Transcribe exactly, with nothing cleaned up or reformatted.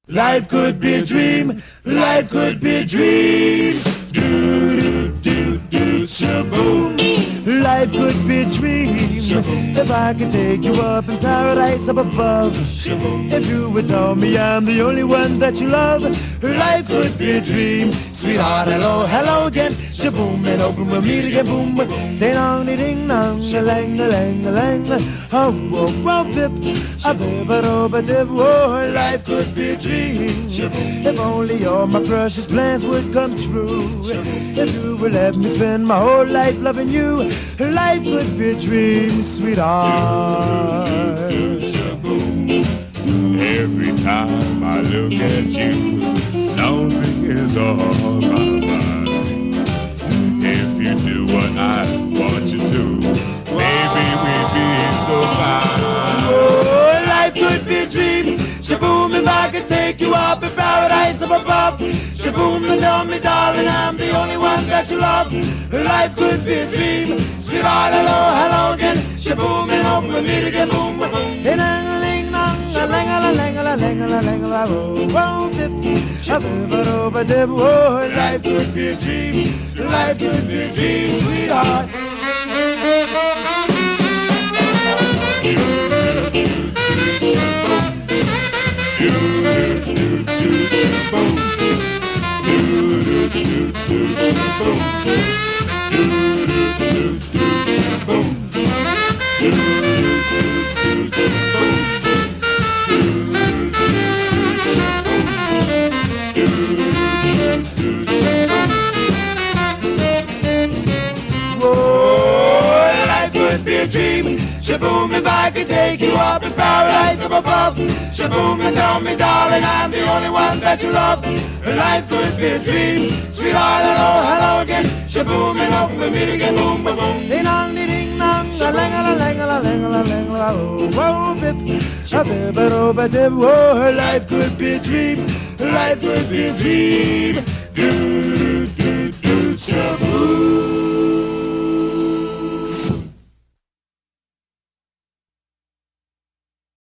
Life could be a dream, life could be a dream. Do do do do shaboom. Life could be a dream if I could take you up in paradise up above. If you would tell me I'm the only one that you love, life could be a dream. Sweetheart, hello, hello again. Shaboom, and open we'll meet again. Boom, ding dong, ding dong, a lang, a lang, a lang. Oh, oh, oh, bip, a bip, a do, a dip. Oh, life could be a dream if only all my precious plans would come true. If you would let me spend my whole life loving you, life could be a dream, sweetheart. Every time I look at you, something is on my mind. If you do what I want you to, maybe we'd be so fine. Oh, life could be a dream. Shaboom, if I could take you up in paradise up above. Shaboom, and tell me, darling, I'm the only one that you love. Life could be a dream. Sweetheart, hello, hello again. Shaboom, and hope we meet again. Boom, boom, boom. Oh, life could be a dream. Life could be a dream, sweetheart. Dream. Shaboom, if I could take you up in paradise up above. Shaboom, and tell me, darling, I'm the only one that you love. Life could be a dream. Sweetheart, hello, hello again. Shaboom, and hope we meet again. Boom, boom, boom. Ding dong, ding dong, a lang a lang a lang a lang a oh, bip, a bip, a do, a dip. Oh, life could be a dream. Life could be a dream. Good.